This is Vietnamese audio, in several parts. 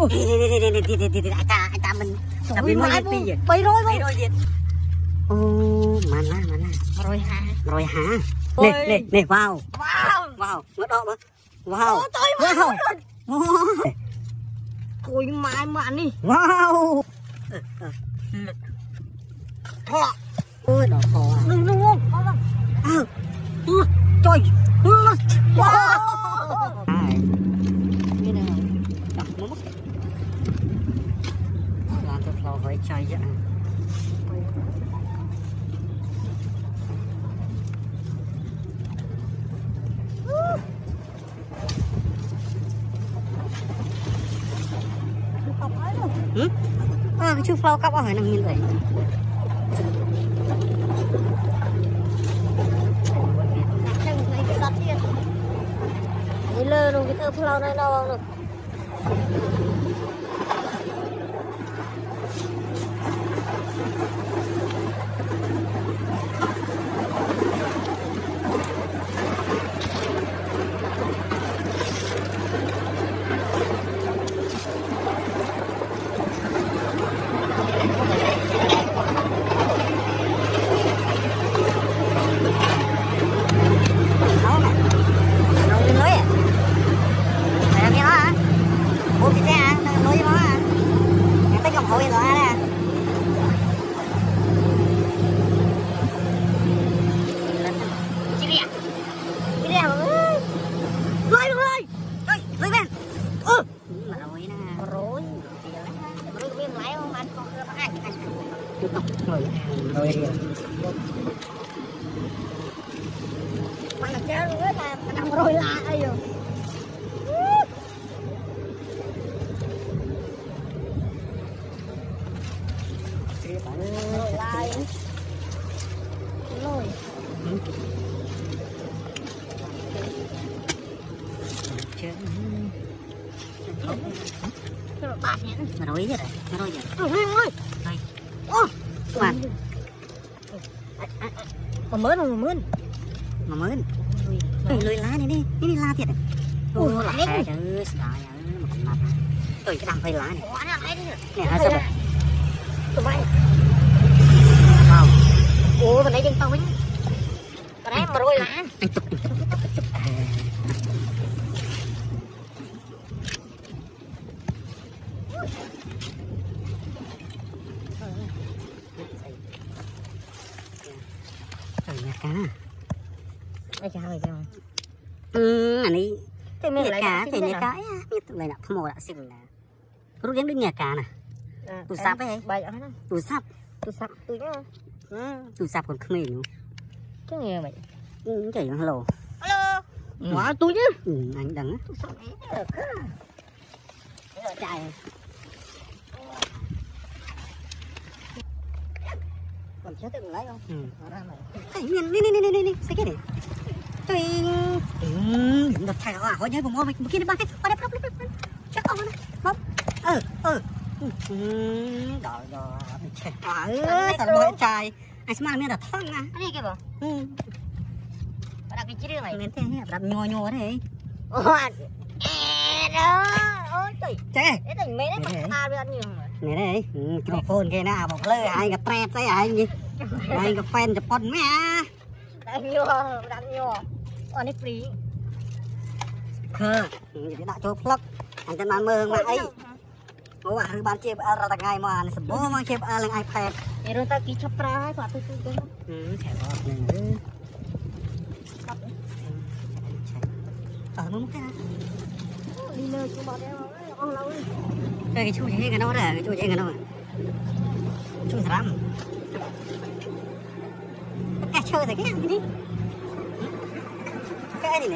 anh ta mình tập đi mới đi gì bay rồi gì ô mà rồi hả nè vào nó đó vào cùi mai mà đi vào thọ ôi đỏ thọ đừng trời làm cho flow với chơi vậy cái chú flow cắp ở hỏi nằm như vậy lơ luôn cái thơ flow này đâu được mà chơi luôn á là nằm rồi la ai rồi rồi la rồi bạc nhỉ mà rồi vậy ôi mà mớn lười lá này đi la thiệt ô là hay chứ tôi cái đằng phơi lá này nè sao vậy tụi bay wow ô bên đây dân tao bên đây mà rồi lá nhà cá ai chào vậy không anh ấy nhà cá thì nhà cá như tụi này là không mồ đã xinh là lúc đến nhà cá nè tụi sáp ấy tụi sáp tụi sáp còn không hiểu cái nghe vậy cái hello quá tôi chứ anh đắng chạy còn chết tự lấy không này sao cái này tôi đập chạy à hỏi nhớ vùng ngô mình kia đi ba cái qua đây chắc không đấy bóp rồi sao bơi trai anh xem ăn là thăng à cái kia bộ đặt cái chữ này nên thế đặt nhô thế đó ôi trời cái tình mấy đấy ta đi ăn nhiều này đây microphone kia nào một lơ ai gặp trap thấy ai gì ai gặp fan chụp con mẹ đánh nhiều on it free khờ cái đã cho plug anh ta mang mơ mà ấy bố bạn ban chép ra ta ngày mà sập bố mang chép lên iPad để rồi ta ký chụp ra hay quả tôi thẻ bọt này ở mức cái đi nơi chú bọt đeo cái chú gì cái nó đấy cái chú gì cái nó chú rắm cái chơi thì cái gì cái gì này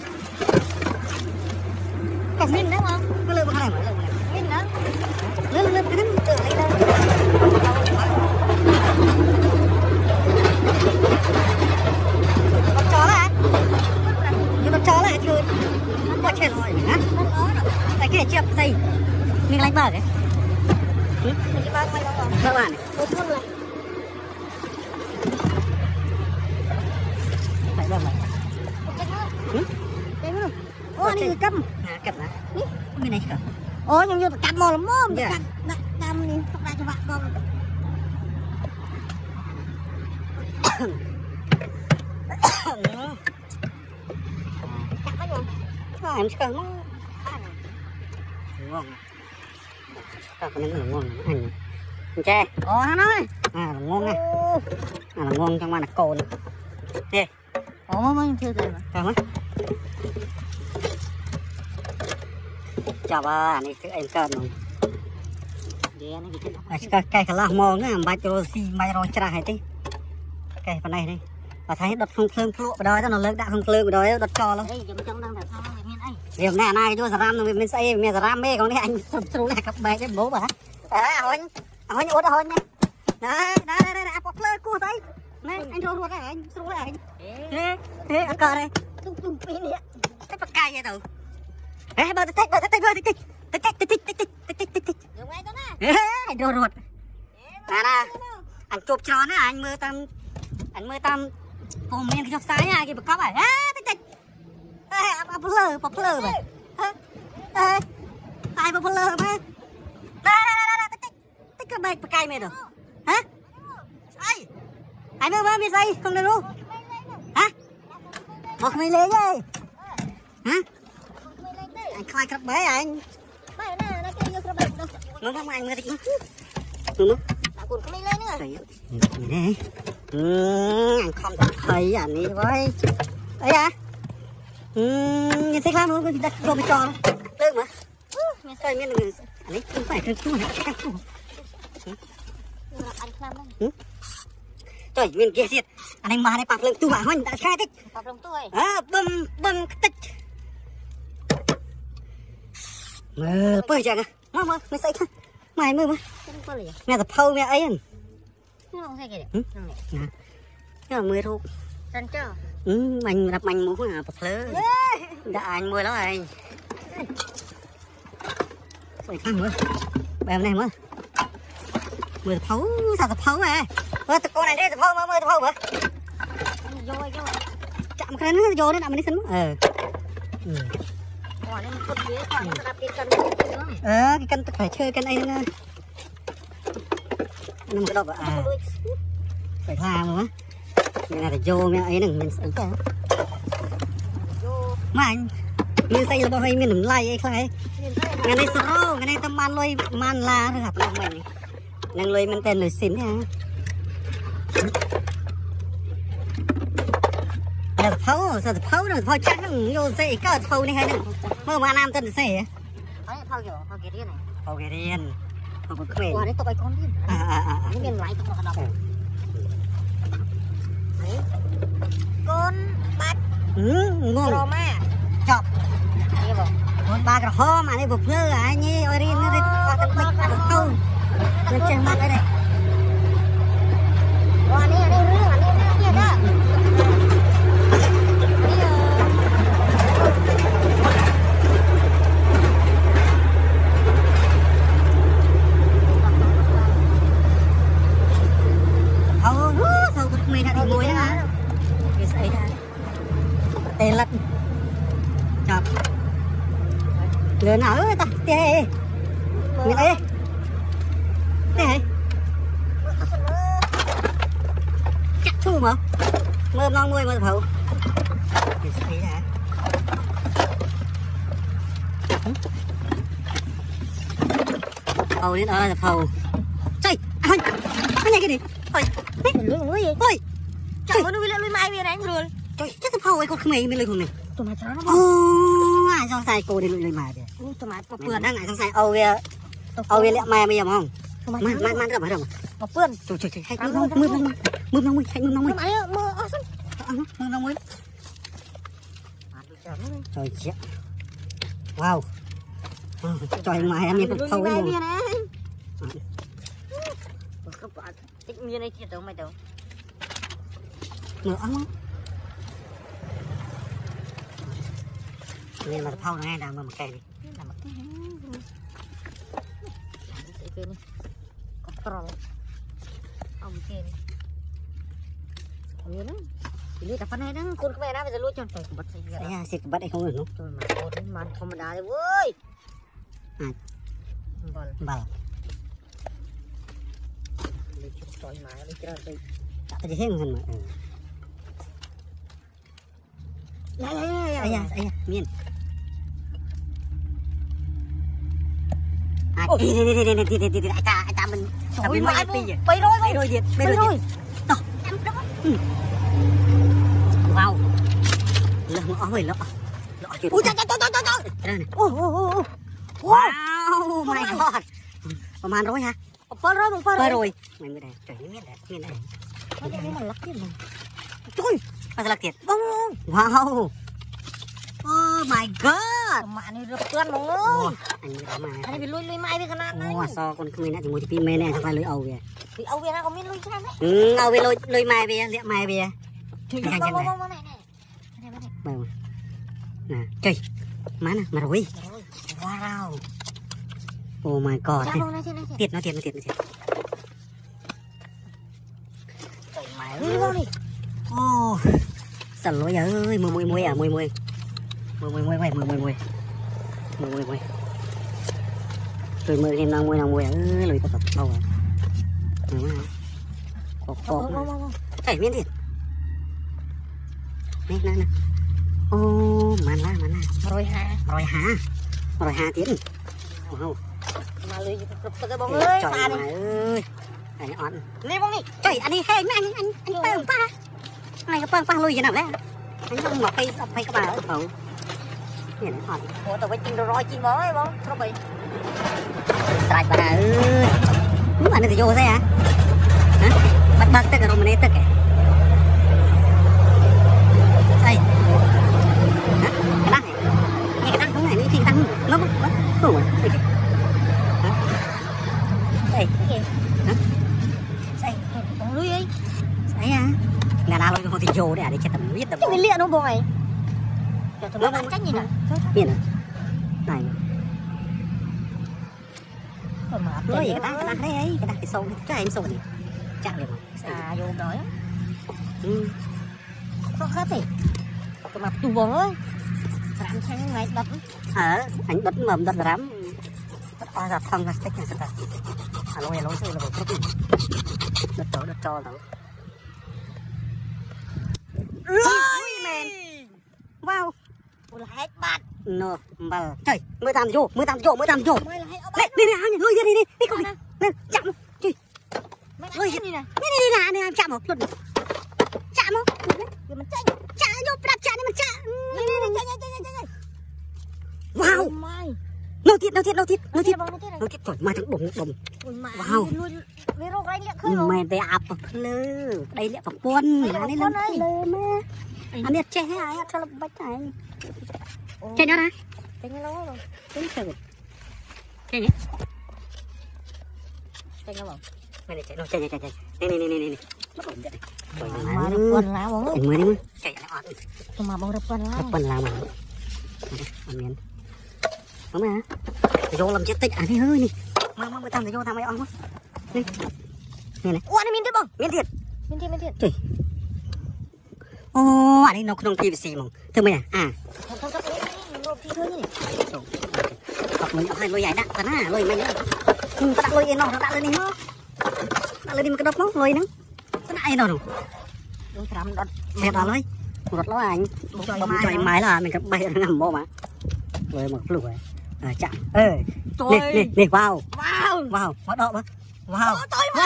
cái min đó không cái lưỡi bằng này mà lưỡi min đó lưỡi cái nó tự lấy đâu con chó là nhưng con chó là chơi nó chơi rồi hả cái này chẹp dây mình lấy bờ cái bờ bạn này phải bờ mày ô anh đi cầm à bên này cả ôi nhưng như cắt mò lắm mồm cắt đâm đi không ra cho bạn con cắt cái gì em sẽ ngon ngon các con nó ngon anh che hắn ơi là ngon này là ngon trong mà là cồn nè mới chưa rồi cảm ơn chào bà này cái em cơn rồi cây khá là ngon á bài cho xi mai rồi chả hay tí cây phần này đi và thấy đợt không khơi lụa vào đó nó lớn đã không khơi vào đó đợt cho lắm điểm này này cho ram rồi mình xây mình ram mê còn đây anh xuống này cặp bài cái bố bà hồi út hồi nha đấy có khơi cua thấy này anh rồi ruột này anh xuống này thế ăn cờ đây tung pin này cái bạc cay vậy tao bơ tích đồ ruột nè anh chụp tròn á anh mưa tam cùng miền chụp sáng nha cái bậc cấp này tích bọc lơ vậy ai bọc lơ mà tích cái bạc cay mày rồi hả ai mưa mi say không được luôn hả một mình lấy đây hả anh khai cặp bé anh nó không anh mới thích nó còn không lên nữa này anh không thấy anh đi với ấy à nhìn thấy lắm luôn đặt vô bị tròn lưng mà mình chơi miếng này anh ấy không phải cái chú này cái chú anh làm đấy trời mình kia thiệt anh mà này bạc lưng tu mà huynh đã khai tích bạc lưng tôi bơm tích mơ bơi chẳng à mơ mày say không mày mơ mẹ tập phâu mẹ ấy anh không say kìa nhưng mà mưa thôi chân chưa mình đập mình muốn là bật lơ đã anh mưa đó rồi phải khăn nữa bèo này mơ mưa phấu sao tập phấu này mơ tập con này đi tập phâu mơ tập phâu mà vô chạm cái nó vô nó nằm đi xin cái cân phải chơi cân ấy nữa nó một cái độc phải làm mà này là vô mẹ ấy đừng mình sợ cả mà anh mình xây là bao nhiêu mình đừng lay ấy khai ngày nay sao ngày nay tâm man lôi man la thôi học lòng mình năng lôi mình tên lời xin nha là phấu sao phấu rồi phấu chắc nó vô xây cái phấu này hay đừng mơ mà nam tên xây ấy phấu kiểu phấu kia điên này phấu kia điên phấu cái mền đấy tụi bay con điên những miền lái tụi nó đọc con bát ngon chọc con ba cái hôm mà này bột lơ à nhé ơi đi nó đi qua cái bịch câu lên trên mặt đây này còn này rương anh đây kia đó thâu cái mì này muối đó cái sấy ra tê lật chọc người nào ơi ta tê người ấy tê chắc thu mà mơ ngon môi mơ thầu cái sấy ra thầu đến là thầu chơi anh cái này cái gì thôi thôi trời ơi nuôi lên mai về đánh rồi trời chắc thầu ấy con mày mới lên con này tụi mày chán lắm ai sao sai cô đi lùi mày kìa tụi mày vừa đang ngại sao sai âu về lẹ mày bây giờ không man cái đâu mà vươn trời hay mưa hay mưa trời chết wow trời mày em như thầu ấy luôn tích miên này kia đâu mày đâu nữa ăn nên mà thau này làm một cây này làm một cái này control ông kia này nữa ini kapan này đó con cái này bây giờ luôn cho phải bật xịt bật đây không được không mà con mà không mà đá rồi ơi bal tak terjeheng kan mak ayah miên đi ta mình tapi mai bay rồi Việt toh wow lỡ ngõ rồi lỡ ui trời wow my god ประมาณ100ฮะเปิดrồi mày mới đây trời miên đâyมันลักទៀតจุ้ยมันลักទៀតว้าว oh my god ម៉ាក់នេះរឹបគឿនហ្មងអើយអញមើលដល់ម៉ាក់នេះវាលុយម៉ាយវាខណាតណាអូអសកូនគ្មានអ្នកជាមួយទី2មែនហ្នឹងថាលុយអូវាណាក៏មានលុយច្រើនដែរឲ្យវាលុយម៉ែវាលាក់ម៉ែវាជួយបងណាចុយម៉ាណា100 wow oh my god ទៀតចុយម៉ែអើយអូសលុយអើយមួយ tôi mới thêm năng mùi lùi có tập đâu à có chảy miếng thịt nè ô màn la rồi hà tiến mà lùi cái bông ơi xa đi anh on đi bông đi trời anh đi hay anh bơm pa này cái bơm pa lùi vậy nào đấy anh không mặc cây các bà ở cầu nhìn on ủa tao phải chim đồ roi chim bó ấy bông không bị sạch bà ơi muốn bạn thì vô thế hả bắt tất cả rồi mình tất cả đây hả cái đăng này nghe cái đăng không này thì đăng nó rồi đây hả đây còn lưới ấy đấy à là đào lưới thì vô để chết tầm biết tầm cái liệng nó bồi nó ăn trách gì nè biết nè này lưới cái đăng đấy ấy cái đăng thì sâu cái em sâu này chạm được à vô đói không hết thì cái mặt tù bông ơi làm sang ngày đập anh đập mầm đập lắm qua gặp thằng là cách này sẽ lôi sôi là một chút đất cho nó men wow là hết bát no mà trời mới làm vô lên coi lên chạm chơi lôi đi nè chạm một lần chạm không rồi mình chạy vô đặt chạy này mình chạy wow nấu thịt rồi mai thằng bùng wow mày để áp lơ đây lẹ bằng quân này lơ mà anh biết che ai cho nó bách này che nhá che nhá lâu rồi che nhá không mày chạy đâu chạy này bắt ổn vậy mà được quân lá bóng ơi mới đi chạy lại ọt mà bóng được quân lá mà ăn miếng đúng mà vô làm chết tích à thế hơi đi mà tao vô tao mày ăn không đi này ủa này miếng tiếp không miếng thiệt trời ô anh ấy nó không PVC mong thưa mày à không nó PVC thôi nhỉ học mình hai lôi dài đạn thật á lôi mày nữa ta đặt lôi nó đã lên đi nó đặt lên đi một cái đốc nó lôi nữa cái này đâu xe đó lấy một lối anh bông trời máy là mình cầm bay nằm bò mà rồi một lùi chạm nè wow bắt độ wow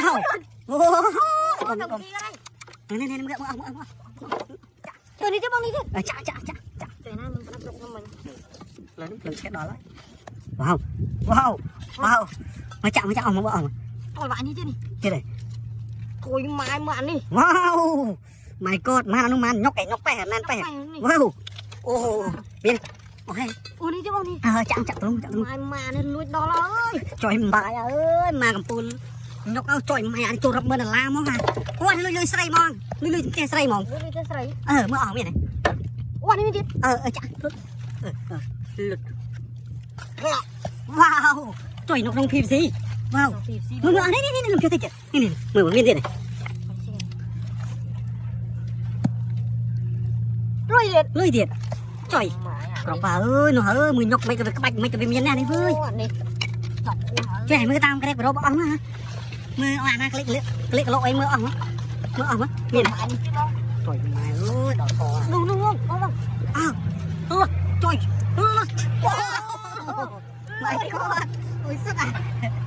nè trời đi tiếp bông đi chứ chạm trời nay mình bắt được mình lớn xe đó lấy wow mà chạm mà bỏ thôi bạn đi chứ đi kia này thôi mai mà ăn đi wow my god mà nó man nhóc bè wow ô biết ô đi chứ bông đi chạm luôn mai mà nên nuôi đó ơi trời bài ơi mà cầm pun nhóc áo trời mày ăn trộn rập bên là la mong à ô anh lôi sray mong lôi cái sray mong mưa ỏng vậy này ô anh đi tiếp chạm lụt wow trời nó không phim gì wow mưa đấy làm cho thấy chưa này mưa một viên này lôi điện trời bà ơi nó ơi mười nhóc mấy cái bạch mấy cái miếng này đi với chạy mưa tam cái đấy của ông á mưa oan á click lộ ấy mưa ông á nhìn anh chứ đâu trời mày ơi đỏ cò luôn trời mày con ôi sức à